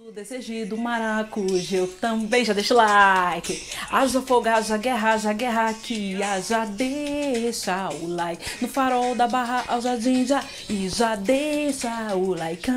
Desejo do maracujá, eu também, já deixa o like. Haja fogo, haja guerra aqui, já deixa o like. No farol da Barra ao Jardim e já deixa o like.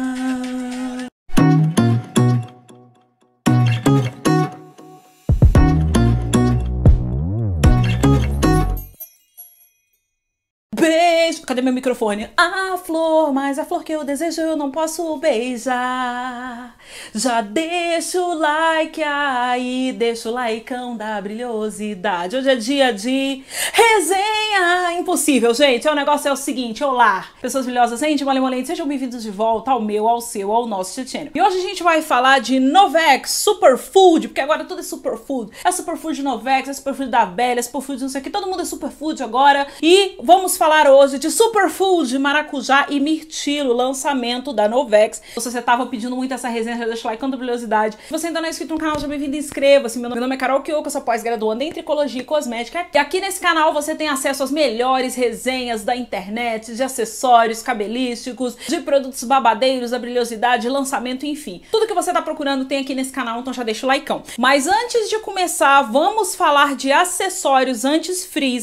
Beijo, cadê meu microfone? A flor, mas a flor que eu desejo eu não posso beijar. Já deixa o like aí, deixa o likeão da brilhosidade. Hoje é dia de resenha impossível, gente. O negócio é o seguinte, olá, pessoas brilhosas, gente, malemolentes, sejam bem-vindos de volta ao meu, ao seu, ao nosso channel. E hoje a gente vai falar de Novex Superfood, porque agora tudo é superfood. É superfood de Novex, é superfood da Velha, é superfood não sei o que, todo mundo é superfood agora. E vamos falar hoje de Superfood, maracujá e mirtilo, lançamento da Novex. Se você tava pedindo muito essa resenha, já deixa o like com brilhosidade. Se você ainda não é inscrito no canal, já bem-vindo e inscreva-se. Meu nome é Carol Kyoko, eu sou pós-graduanda em Tricologia e Cosmética. E aqui nesse canal você tem acesso às melhores resenhas da internet, de acessórios cabelísticos, de produtos babadeiros, da brilhosidade, lançamento, enfim. Tudo que você tá procurando tem aqui nesse canal, então já deixa o likeão. Mas antes de começar, vamos falar de acessórios anti-frizz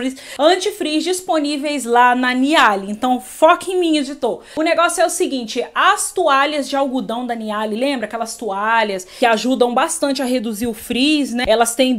disponíveis lá na Niali. Então foca em mim, editor. O negócio é o seguinte, as toalhas de algodão da Niali, lembra aquelas toalhas que ajudam bastante a reduzir o frizz, né? Elas têm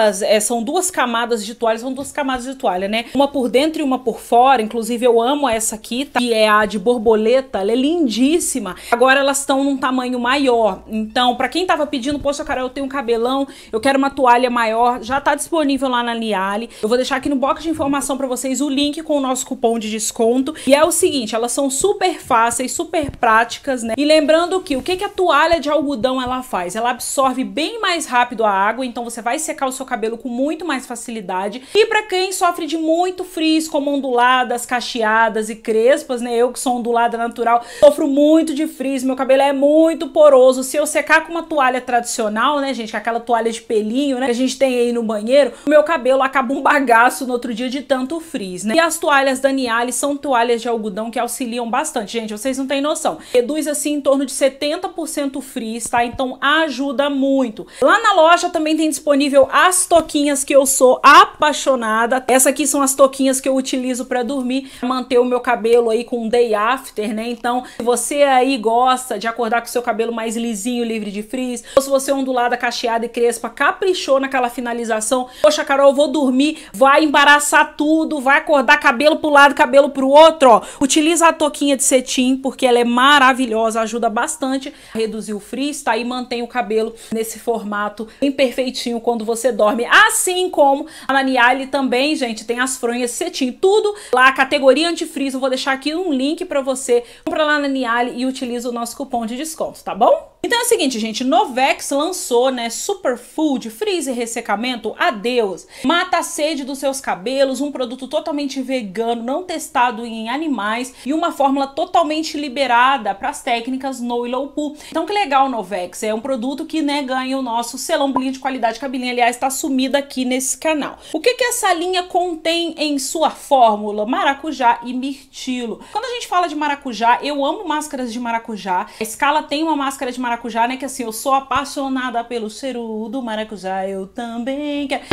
são duas camadas de toalha, né? Uma por dentro e uma por fora. Inclusive eu amo essa aqui, tá? Que é a de borboleta, ela é lindíssima. Agora elas estão num tamanho maior. Então, pra quem tava pedindo, poxa, cara, eu tenho um cabelão, eu quero uma toalha maior, já tá disponível lá na Niali. Eu vou deixar aqui no box de informação pra vocês o link com o nosso cupom de desconto. E é o seguinte, elas são super fáceis, super práticas, né? E lembrando que o que a toalha de algodão ela faz? Ela absorve bem mais rápido a água, então você vai secar o seu cabelo com muito mais facilidade. E pra quem sofre de muito frizz, como onduladas, cacheadas e crespas, né? Eu que sou ondulada natural, sofro muito de frizz, meu cabelo é muito poroso. Se eu secar com uma toalha tradicional, né, gente, aquela toalha de pelinho, né, que a gente tem aí no banheiro, o meu cabelo acaba um bagaço no outro dia de tanto frizz, né? E as toalhas da Niali são toalhas de algodão que auxiliam bastante, gente, vocês não têm noção. Reduz assim em torno de 70% o frizz, tá? Então ajuda muito. Lá na loja também tem disponível as toquinhas que eu sou apaixonada. Essa aqui são as toquinhas que eu utilizo pra dormir, pra manter o meu cabelo aí com day after, né? Então, se você aí gosta de acordar com o seu cabelo mais lisinho, livre de frizz, ou se você é ondulada, cacheada e crespa, caprichou naquela finalização, poxa, Carol, eu vou dormir, vai embaraçar tudo, vai acordar cabelo pro lado, cabelo pro outro, ó. Utiliza a toquinha de cetim, porque ela é maravilhosa, ajuda bastante a reduzir o frizz, tá? E mantém o cabelo nesse formato bem perfeitinho quando você dorme. Assim como a Niali também, gente, tem as fronhas cetim, tudo lá, categoria anti-frizz. Eu vou deixar aqui um link pra você. Compra lá na Niali e utiliza o nosso cupom de desconto, tá bom? Então é o seguinte, gente, Novex lançou, né, Superfood, frizz e ressecamento, adeus. Mata a sede dos seus cabelos, um produto totalmente vegano, não testado em animais e uma fórmula totalmente liberada para as técnicas no e low poo. Então que legal, Novex, é um produto que, né, ganha o nosso selão de qualidade, que a linha, aliás, está sumida aqui nesse canal. O que essa linha contém em sua fórmula? Maracujá e mirtilo. Quando a gente fala de maracujá, eu amo máscaras de maracujá. A Scala tem uma máscara de maracujá, né, que assim, eu sou apaixonada pelo cheiro do maracujá, eu também quero.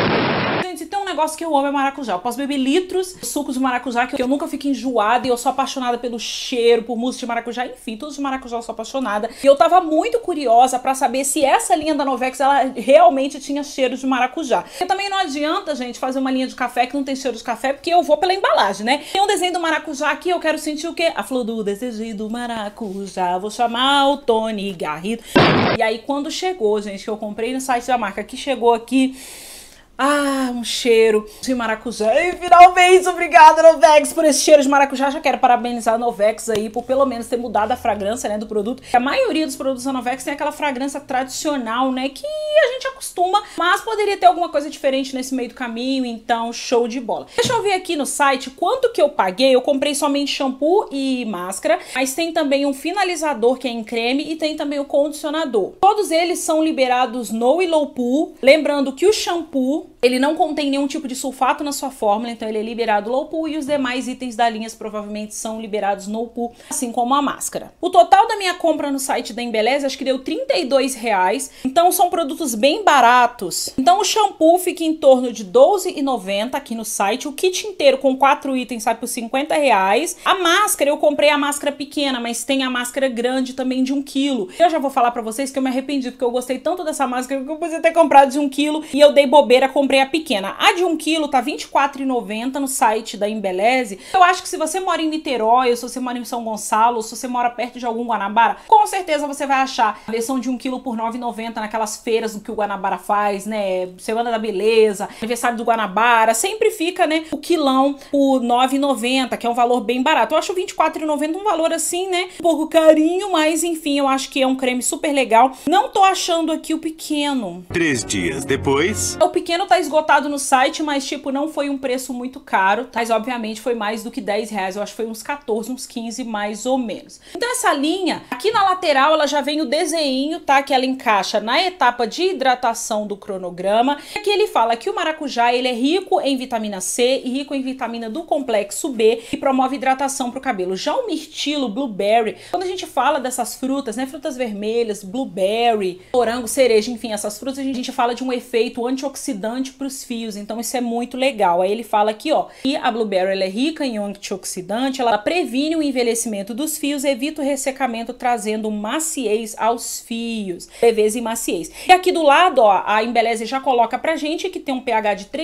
Gente, tem um negócio que eu amo, é maracujá. Eu posso beber litros de suco de maracujá, que eu nunca fico enjoada, e eu sou apaixonada pelo cheiro, por mousse de maracujá, enfim, tudo de maracujá eu sou apaixonada. E eu tava muito curiosa pra saber se essa linha da Novex, ela realmente tinha cheiro de maracujá. Porque também não adianta, gente, fazer uma linha de café que não tem cheiro de café, porque eu vou pela embalagem, né? Tem um desenho do maracujá aqui, eu quero sentir o quê? A flor do desejo do maracujá, vou chamar o Tony Garrido. E aí, quando chegou, gente, que eu comprei no site da marca, que chegou aqui, um cheiro de maracujá. E finalmente, obrigada, Novex, por esse cheiro de maracujá. Já quero parabenizar a Novex aí por pelo menos ter mudado a fragrância, né, do produto. A maioria dos produtos da Novex tem aquela fragrância tradicional, né, que a gente acostuma, mas poderia ter alguma coisa diferente nesse meio do caminho, então show de bola. Deixa eu ver aqui no site quanto que eu paguei. Eu comprei somente shampoo e máscara, mas tem também um finalizador que é em creme e tem também o condicionador. Todos eles são liberados no e low poo. Lembrando que o shampoo Ele não contém nenhum tipo de sulfato na sua fórmula, então ele é liberado low pool e os demais itens da linha provavelmente são liberados no pool, assim como a máscara. O total da minha compra no site da Embeleze acho que deu R$32, então são produtos bem baratos. Então o shampoo fica em torno de R$12,90 aqui no site, o kit inteiro com 4 itens sai por R$50. A máscara, eu comprei a máscara pequena, mas tem a máscara grande também de 1 kg. Eu já vou falar pra vocês que eu me arrependi, porque eu gostei tanto dessa máscara que eu podia ter comprado de 1 kg e eu dei bobeira, comprei a pequena. A de 1 kg tá R$24,90 no site da Embeleze. Eu acho que se você mora em Niterói, ou se você mora em São Gonçalo, ou se você mora perto de algum Guanabara, com certeza você vai achar a versão de 1 kg por R$9,90 naquelas feiras do que o Guanabara faz, né? Semana da Beleza, aniversário do Guanabara, sempre fica, né, o quilão por R$9,90, que é um valor bem barato. Eu acho R$24,90 um valor assim, né, um pouco carinho, mas enfim, eu acho que é um creme super legal. Não tô achando aqui o pequeno. 3 dias depois... O pequeno tá esgotado no site, mas tipo, não foi um preço muito caro, mas obviamente foi mais do que R$10, eu acho que foi uns 14, uns 15 mais ou menos. Então essa linha, aqui na lateral ela já vem o desenho, tá, que ela encaixa na etapa de hidratação do cronograma. Aqui ele fala que o maracujá, ele é rico em vitamina C e rico em vitamina do complexo B e promove hidratação pro cabelo. Já o mirtilo, blueberry, quando a gente fala dessas frutas, né, frutas vermelhas, blueberry, morango, cereja, enfim, essas frutas, a gente fala de um efeito antioxidante pros fios, então isso é muito legal. Aí ele fala aqui, ó, que a blueberry ela é rica em antioxidante, ela previne o envelhecimento dos fios, evita o ressecamento, trazendo maciez aos fios, leveza e maciez. E aqui do lado, ó, a Embeleze já coloca pra gente que tem um pH de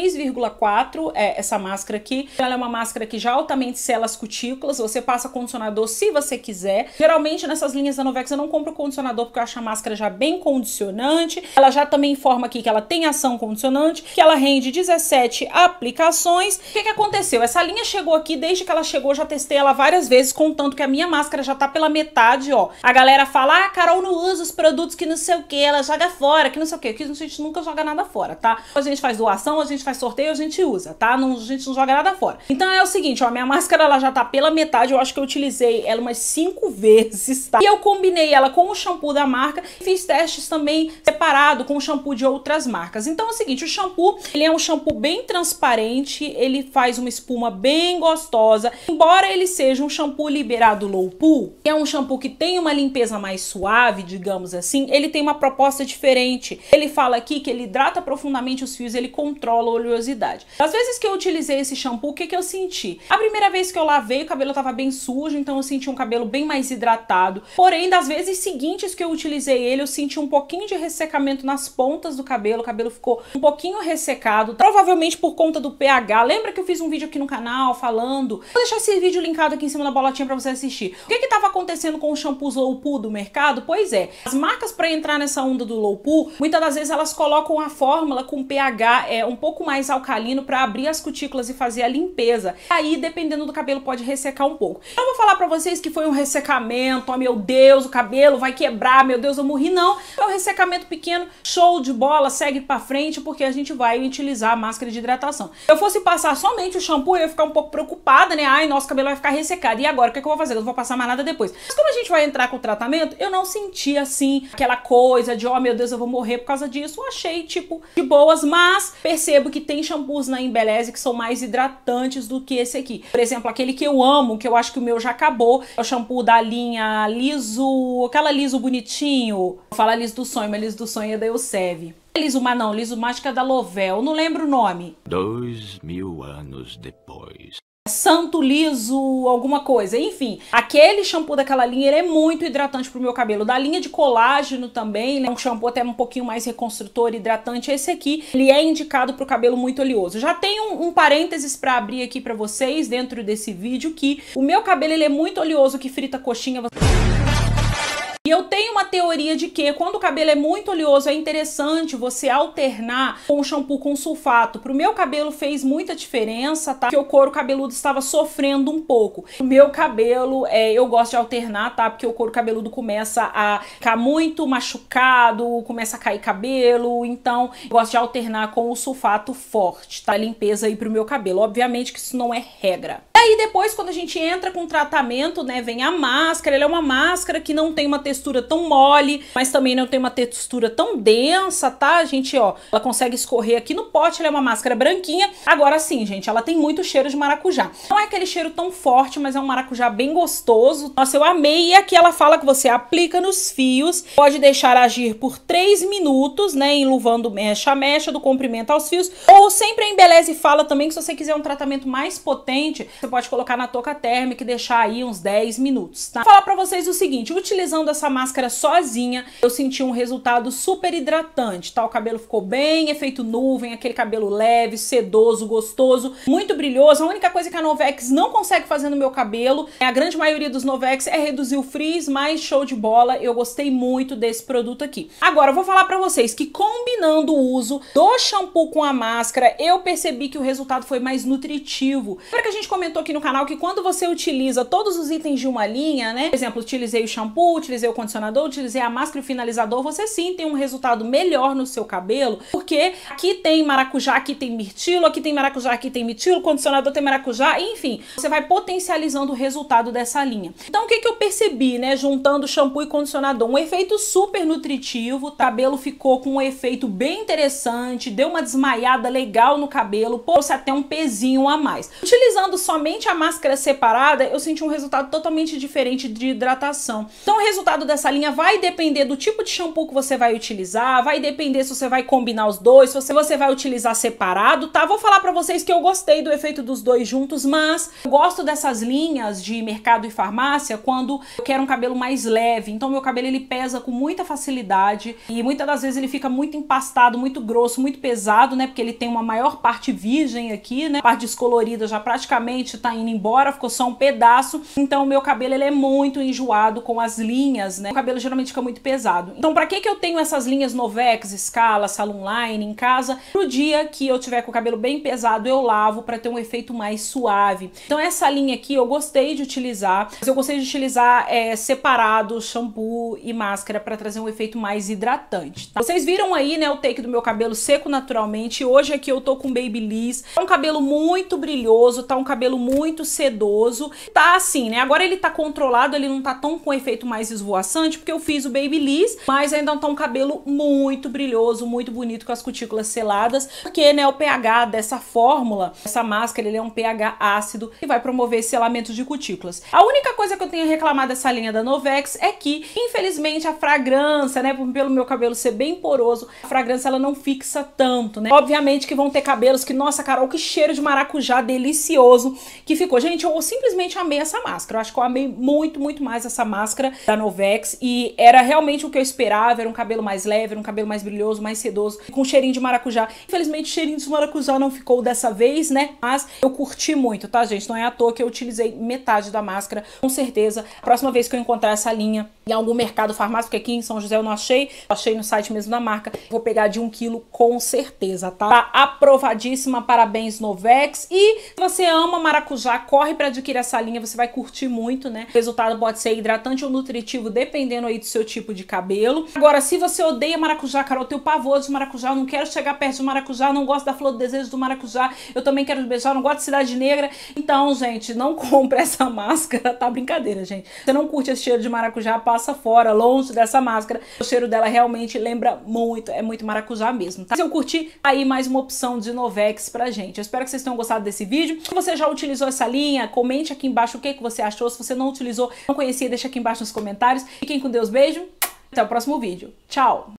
3,4, essa máscara aqui. Ela é uma máscara que já altamente sela as cutículas, você passa condicionador se você quiser. Geralmente nessas linhas da Novex eu não compro condicionador porque eu acho a máscara já bem condicionante. Ela já também informa aqui que ela tem ação condicionante, que ela rende 17 aplicações. O que aconteceu? Essa linha chegou aqui, desde que ela chegou eu já testei ela várias vezes, contanto que a minha máscara já tá pela metade, ó. A galera fala, ah, Carol não usa os produtos que não sei o que, ela joga fora, que não sei o que. Aqui a gente nunca joga nada fora, tá? A gente faz doação, a gente faz sorteio, a gente usa, tá? Não, a gente não joga nada fora. Então é o seguinte, ó, minha máscara ela já tá pela metade, eu acho que eu utilizei ela umas 5 vezes, tá? E eu combinei ela com o shampoo da marca e fiz testes também separado com o shampoo de outras marcas. Então é o seguinte, o shampoo, ele é um shampoo bem transparente, ele faz uma espuma bem gostosa, embora ele seja um shampoo liberado low pool, que é um shampoo que tem uma limpeza mais suave, digamos assim, ele tem uma proposta diferente. Ele fala aqui que ele hidrata profundamente os fios, ele controla a oleosidade. Às vezes que eu utilizei esse shampoo, o que eu senti? A primeira vez que eu lavei, o cabelo tava bem sujo, então eu senti um cabelo bem mais hidratado. Porém, das vezes seguintes que eu utilizei ele, eu senti um pouquinho de ressecamento nas pontas do cabelo, o cabelo ficou um pouquinho ressecado, provavelmente por conta do pH. Lembra que eu fiz um vídeo aqui no canal falando? Vou deixar esse vídeo linkado aqui em cima da bolotinha pra você assistir. O que tava acontecendo com os shampoos low pool do mercado? Pois é, as marcas para entrar nessa onda do low pool, muitas das vezes elas colocam a fórmula com pH um pouco mais alcalino para abrir as cutículas e fazer a limpeza. Aí, dependendo do cabelo, pode ressecar um pouco. Eu vou falar pra vocês que foi um ressecamento, oh meu Deus, o cabelo vai quebrar, meu Deus, eu morri, não. É um ressecamento pequeno, show de bola, segue pra frente, porque a gente vai utilizar a máscara de hidratação. Se eu fosse passar somente o shampoo, eu ia ficar um pouco preocupada, né? Ai, nosso cabelo vai ficar ressecado. E agora, o que eu vou fazer? Eu não vou passar mais nada depois. Mas como a gente vai entrar com o tratamento, eu não senti, assim, aquela coisa de, oh meu Deus, eu vou morrer por causa disso. Eu achei, tipo, de boas, mas percebo que tem shampoos na Embeleze que são mais hidratantes do que esse aqui. Por exemplo, aquele que eu amo, que eu acho que o meu já acabou, é o shampoo da linha Liso, aquela Liso bonitinho. Vou falar Liso do Sonho, mas Liso do Sonho é da Elseve. Liso Má não, Liso Mágica da Lovel, não lembro o nome. 2000 anos depois. Santo Liso, alguma coisa, enfim. Aquele shampoo daquela linha, ele é muito hidratante pro meu cabelo. Da linha de colágeno também, né? Um shampoo até um pouquinho mais reconstrutor, hidratante. Esse aqui, ele é indicado pro cabelo muito oleoso. Já tem um parênteses pra abrir aqui pra vocês, dentro desse vídeo, que o meu cabelo, ele é muito oleoso, que frita coxinha. E eu tenho uma teoria de que quando o cabelo é muito oleoso é interessante você alternar com o shampoo com sulfato. Pro meu cabelo fez muita diferença, tá? Porque o couro cabeludo estava sofrendo um pouco. O meu cabelo, eu gosto de alternar, tá? Porque o couro cabeludo começa a ficar muito machucado, começa a cair cabelo, então eu gosto de alternar com o sulfato forte, tá? Limpeza aí pro meu cabelo. Obviamente que isso não é regra. E aí depois, quando a gente entra com o tratamento, né, vem a máscara. Ela é uma máscara que não tem uma textura textura tão mole, mas também não tem uma textura tão densa, tá, gente? Ó, ela consegue escorrer aqui no pote, ela é uma máscara branquinha. Agora sim, gente, ela tem muito cheiro de maracujá. Não é aquele cheiro tão forte, mas é um maracujá bem gostoso. Nossa, eu amei. E aqui ela fala que você aplica nos fios, pode deixar agir por 3 minutos, né, enluvando mecha a mecha, do comprimento aos fios, ou sempre a Embeleze fala também que se você quiser um tratamento mais potente, você pode colocar na touca térmica e deixar aí uns 10 minutos, tá? Vou falar pra vocês o seguinte, utilizando essa máscara sozinha, eu senti um resultado super hidratante, tá? O cabelo ficou bem, efeito nuvem, aquele cabelo leve, sedoso, gostoso, muito brilhoso. A única coisa que a Novex não consegue fazer no meu cabelo, a grande maioria dos Novex, é reduzir o frizz, mas show de bola, eu gostei muito desse produto aqui. Agora, eu vou falar pra vocês que combinando o uso do shampoo com a máscara, eu percebi que o resultado foi mais nutritivo. Lembra que a gente comentou aqui no canal que quando você utiliza todos os itens de uma linha, né? Por exemplo, utilizei o shampoo, utilizei o condicionador, utilizei a máscara e o finalizador, você sim tem um resultado melhor no seu cabelo, porque aqui tem maracujá, aqui tem mirtilo, aqui tem maracujá, aqui tem mirtilo, o condicionador tem maracujá, enfim, você vai potencializando o resultado dessa linha. Então, o que que eu percebi, né, juntando shampoo e condicionador? Um efeito super nutritivo, o cabelo ficou com um efeito bem interessante, deu uma desmaiada legal no cabelo, trouxe até um pezinho a mais. Utilizando somente a máscara separada, eu senti um resultado totalmente diferente de hidratação. Então, o resultado dessa linha vai depender do tipo de shampoo que você vai utilizar, vai depender se você vai combinar os dois, se você vai utilizar separado, tá? Vou falar pra vocês que eu gostei do efeito dos dois juntos, mas eu gosto dessas linhas de mercado e farmácia quando eu quero um cabelo mais leve. Então, meu cabelo ele pesa com muita facilidade e muitas das vezes ele fica muito empastado, muito grosso, muito pesado, né? Porque ele tem uma maior parte virgem aqui, né? A parte descolorida já praticamente tá indo embora, ficou só um pedaço. Então, o meu cabelo ele é muito enjoado com as linhas, né? O cabelo geralmente fica muito pesado. Então, pra que eu tenho essas linhas Novex, Scala, Salon Line em casa? Pro dia que eu tiver com o cabelo bem pesado, eu lavo pra ter um efeito mais suave. Então, essa linha aqui eu gostei de utilizar, mas eu gostei de utilizar separado shampoo e máscara pra trazer um efeito mais hidratante, tá? Vocês viram aí, né, o take do meu cabelo seco naturalmente. Hoje aqui eu tô com Babyliss. Tá um cabelo muito brilhoso, tá um cabelo muito sedoso. Tá assim, né? Agora ele tá controlado, ele não tá tão com efeito mais esvoaçante, porque eu fiz o Babyliss, mas ainda tá um cabelo muito brilhoso, muito bonito, com as cutículas seladas, porque, né, o pH dessa fórmula, essa máscara, ele é um pH ácido e vai promover esse selamento de cutículas. A única coisa que eu tenho reclamado dessa linha da Novex é que, infelizmente, a fragrância, né, pelo meu cabelo ser bem poroso, a fragrância ela não fixa tanto, né? Obviamente que vão ter cabelos que, nossa, Carol, que cheiro de maracujá delicioso que ficou. Gente, eu simplesmente amei essa máscara. Eu acho que eu amei muito, muito mais essa máscara da Novex e era realmente o que eu esperava, era um cabelo mais leve, era um cabelo mais brilhoso, mais sedoso, com cheirinho de maracujá. Infelizmente, o cheirinho de maracujá não ficou dessa vez, né? Mas eu curti muito, tá, gente? Não é à toa que eu utilizei metade da máscara, com certeza. A próxima vez que eu encontrar essa linha em algum mercado farmácia, porque aqui em São José eu não achei, achei no site mesmo da marca, vou pegar de 1 quilo com certeza, tá? Tá aprovadíssima, parabéns Novex. E se você ama maracujá, corre pra adquirir essa linha, você vai curtir muito, né? O resultado pode ser hidratante ou nutritivo, dependendo aí do seu tipo de cabelo. Agora, se você odeia maracujá, Carol, eu tenho pavor de maracujá, eu não quero chegar perto de maracujá, não gosto da flor do desejo do maracujá, eu também quero beijar, não gosto de Cidade Negra. Então, gente, não compre essa máscara, tá brincadeira, gente. Você não curte esse cheiro de maracujá, passa fora, longe dessa máscara. O cheiro dela realmente lembra muito, é muito maracujá mesmo, tá? Se eu curti, aí mais uma opção de Novex pra gente. Eu espero que vocês tenham gostado desse vídeo. Se você já utilizou essa linha, comente aqui embaixo o que você achou. Se você não utilizou, não conhecia, deixa aqui embaixo nos comentários. Fiquem com Deus, beijo. Até o próximo vídeo. Tchau!